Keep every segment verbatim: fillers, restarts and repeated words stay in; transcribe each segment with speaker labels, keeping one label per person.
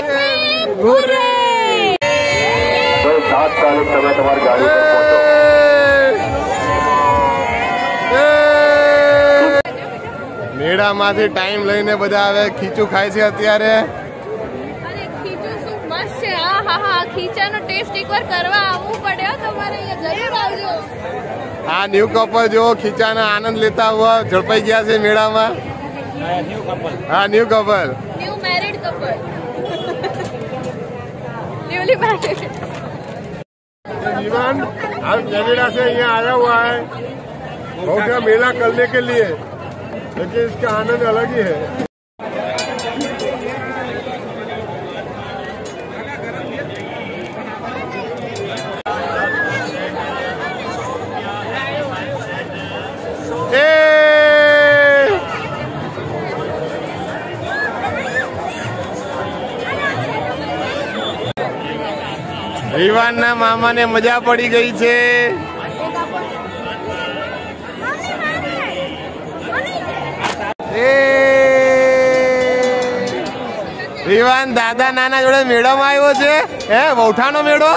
Speaker 1: તાત્કાલિક તમે તમારી ગાડી પર પહોંચો। મેળામાંથી ટાઈમ લઈને બધા હવે ખીચું ખાય છે અત્યારે।
Speaker 2: અરે ખીચું શું મસ્ત છે। આ હા હા ખીચાનો ટેસ્ટ એકવાર કરવા આવવું પડે તમારે અહીંયા જરૂર આવજો।
Speaker 1: આ ન્યુ કપલ જો ખીચાનો આનંદ લેતા હુआ ઝડપાઈ ગયા છે મેળામાં।
Speaker 3: न्यू कपल
Speaker 1: हाँ new couple
Speaker 2: new married couple newly married.
Speaker 1: जीवन आज कैनेडा से यहाँ आया हुआ है बहुत का मेला करने के लिए, लेकिन इसका आनंद अलग ही है। વિવાન ના મામા ને મજા પડી ગઈ છે। વિવાન દાદા નાના જોડે મેળામાં આવ્યો છે। હે વૌઠાનો મેળો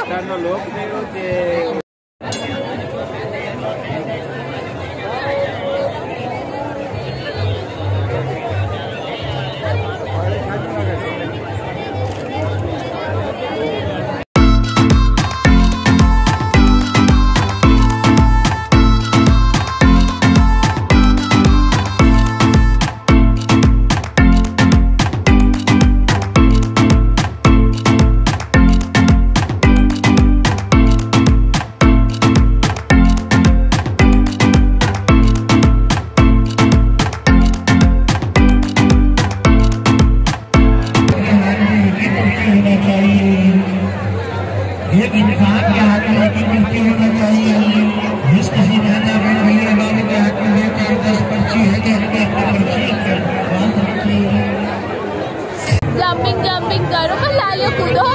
Speaker 4: एक इंसान के हाथ में एक पर्ची होना चाहिए। जिस किसी दादा बहन भैया बाबू के हाथ में चार दस पर्ची है तो उनके अपनी पर्ची बांध रखिए।
Speaker 2: जंपिंग जंपिंग करो पर लालियो कूदो।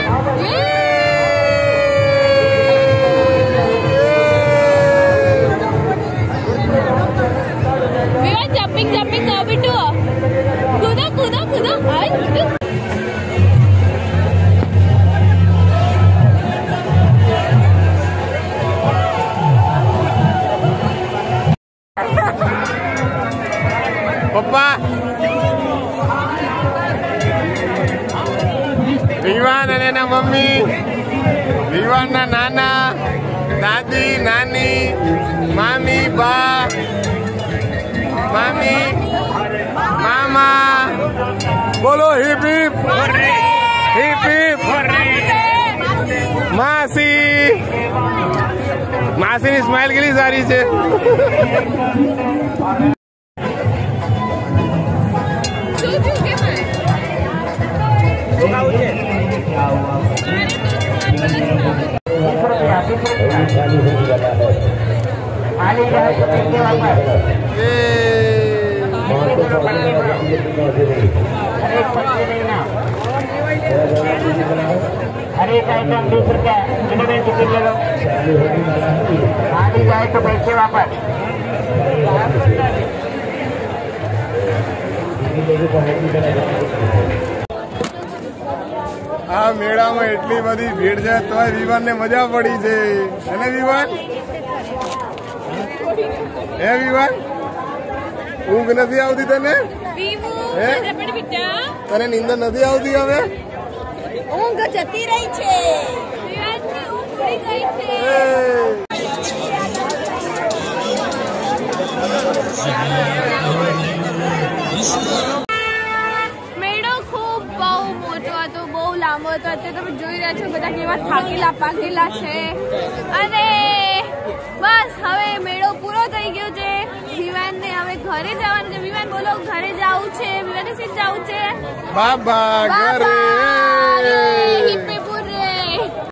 Speaker 2: विवान जंपिंग जंपिंग करो बिट्टू कूदो कूदो कूदो आई कूदो।
Speaker 1: पप्पा વિવાન અને એના મમ્મી, વિવાનના નાના, દાદી, નાની, મામી, બા, મામી, મામા, બોલો હિપ હિપ હિપ હિપ। માસી માસીની સ્માઇલ કેટલી સારી છે।
Speaker 4: हर एक आइटम बीस रुपया मिनिमम टिकट ले लो। खाली जाए तो पैसे वापस।
Speaker 1: આ મેળામાં એટલી બધી ભીડ છે તોય વિવાન ને મજા પડી છે। અને વિવાન હે વિવાન ઊંઘ નથી આવતી તને? તને નીંદર નથી આવતી હવે?
Speaker 2: ઊંઘ જતી રહી છે। વિવાનની ઊંઘ ઉડી ગઈ છે। મેળો ખૂબ બહુ મોટો હતો, બહુ લાંબો હતો। અત્યારે તમે જોઈ રહ્યા છો બધા કેવા થાકેલા પાકેલા છે। અને બસ હવે મેળો પૂરો થઈ ગયો છે। વિવાન ને હવે ઘરે જવાનું છે। વિવાન બોલો ઘરે જવું છે? વિવાને સીટ જવું છે?
Speaker 1: બાબા ઘરે।